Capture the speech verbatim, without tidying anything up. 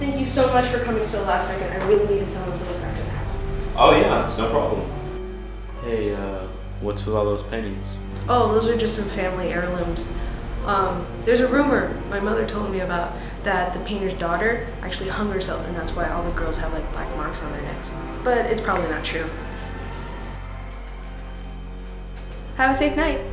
Thank you so much for coming so last second. I really needed someone to look after the house. Oh yeah, it's no problem. Hey, uh, what's with all those paintings? Oh, those are just some family heirlooms. Um, there's a rumor my mother told me about that the painter's daughter actually hung herself, and that's why all the girls have like black marks on their necks. But it's probably not true. Have a safe night.